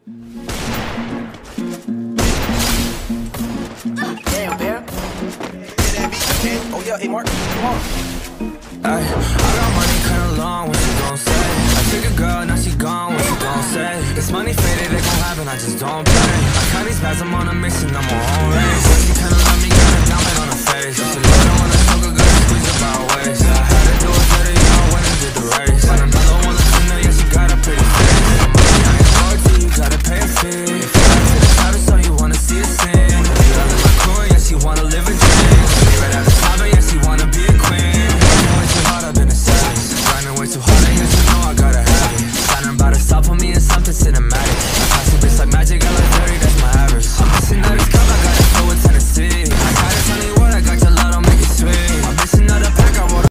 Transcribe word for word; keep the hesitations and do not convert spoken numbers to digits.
Damn, man. Oh yeah, hey Mark, come on. Ay, I got money kinda long, what you gon' say? I took a girl, now she gone, what you gon' say? This money faded, it gon' happen, I just don't pay. I cut these bags, I'm on a mission, I'm on own race. She kinda love me, got her down, but on